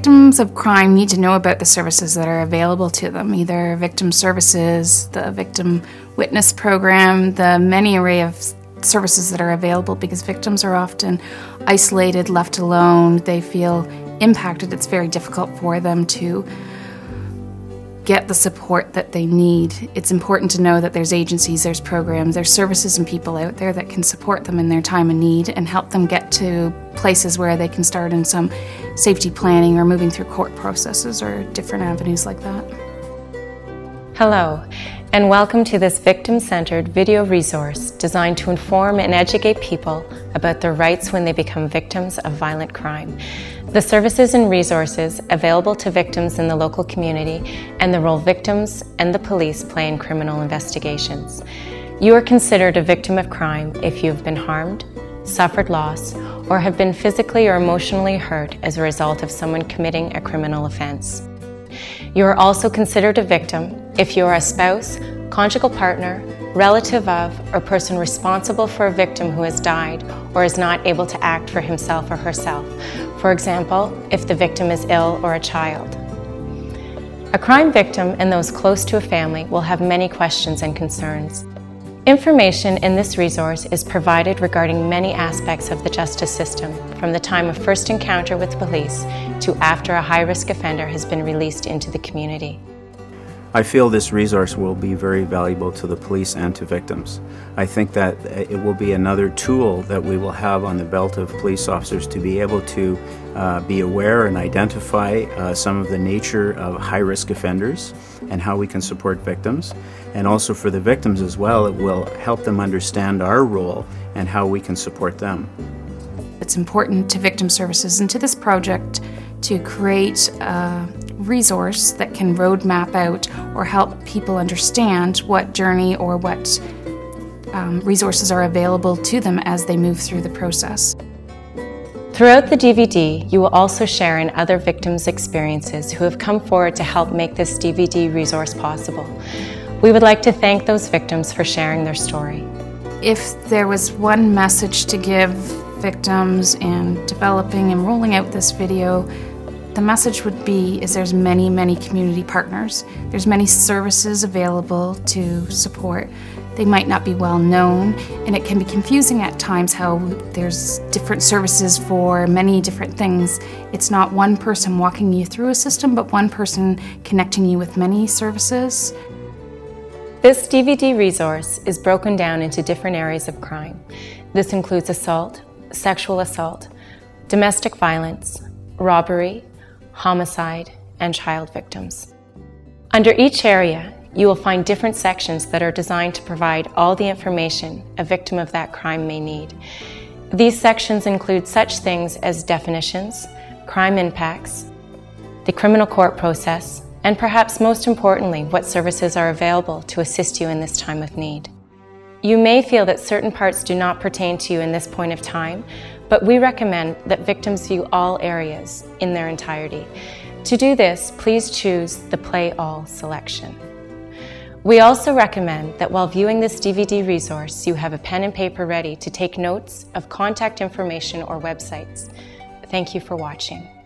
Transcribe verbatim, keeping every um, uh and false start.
Victims of crime need to know about the services that are available to them, either victim services, the victim witness program, the many array of services that are available, because victims are often isolated, left alone, they feel impacted. It's very difficult for them to get the support that they need. It's important to know that there's agencies, there's programs, there's services and people out there that can support them in their time of need and help them get to places where they can start in some safety planning or moving through court processes or different avenues like that. Hello, and welcome to this victim-centered video resource designed to inform and educate people about their rights when they become victims of violent crime, the services and resources available to victims in the local community, and the role victims and the police play in criminal investigations. You are considered a victim of crime if you have been harmed, suffered loss, or have been physically or emotionally hurt as a result of someone committing a criminal offense. You are also considered a victim if you are a spouse, conjugal partner, relative of, or person responsible for a victim who has died or is not able to act for himself or herself. For example, if the victim is ill or a child. A crime victim and those close to a family will have many questions and concerns. Information in this resource is provided regarding many aspects of the justice system, from the time of first encounter with police to after a high-risk offender has been released into the community. I feel this resource will be very valuable to the police and to victims. I think that it will be another tool that we will have on the belt of police officers to be able to uh, be aware and identify uh, some of the nature of high-risk offenders and how we can support victims. And also for the victims as well, it will help them understand our role and how we can support them. It's important to victim services and to this project to create a resource that can roadmap out or help people understand what journey or what um, resources are available to them as they move through the process. Throughout the D V D, you will also share in other victims' experiences who have come forward to help make this D V D resource possible. We would like to thank those victims for sharing their story. If there was one message to give victims in developing and rolling out this video, the message would be is there's many, many community partners. There's many services available to support. They might not be well known, and it can be confusing at times how there's different services for many different things. It's not one person walking you through a system, but one person connecting you with many services. This D V D resource is broken down into different areas of crime. This includes assault, sexual assault, domestic violence, robbery, homicide, and child victims. Under each area, you will find different sections that are designed to provide all the information a victim of that crime may need. These sections include such things as definitions, crime impacts, the criminal court process, and perhaps most importantly, what services are available to assist you in this time of need. You may feel that certain parts do not pertain to you in this point of time, but we recommend that victims view all areas in their entirety. To do this, please choose the Play All selection. We also recommend that while viewing this D V D resource, you have a pen and paper ready to take notes of contact information or websites. Thank you for watching.